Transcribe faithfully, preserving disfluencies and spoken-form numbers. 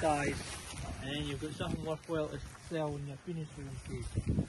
size, and then you've got something worthwhile to sell when you're finished with them, kids.